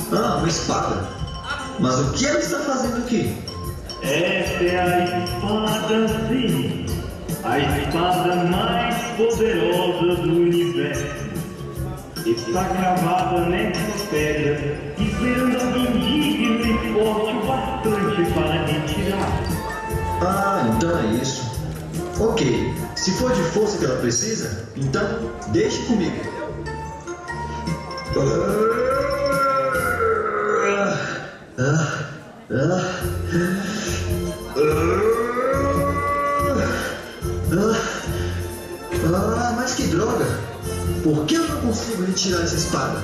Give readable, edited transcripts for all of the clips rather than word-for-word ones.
Ah, uma espada. Mas o que ela está fazendo aqui? Esta é a espada Zen, a espada mais poderosa do universo. Está cravada nessa pedra, esperando alguém digno e forte o bastante para retirar. Ah, então é isso. Ok, se for de força que ela precisa, então deixe comigo. Mas que droga! Por que eu não consigo retirar essa espada?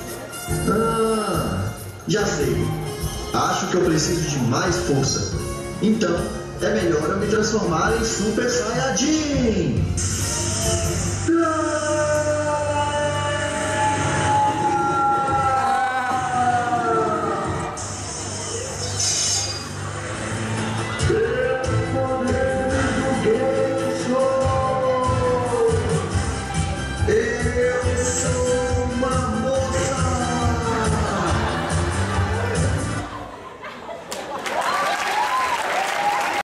Já sei. Acho que eu preciso de mais força. Então, é melhor eu me transformar em Super Saiyajin! Eu sou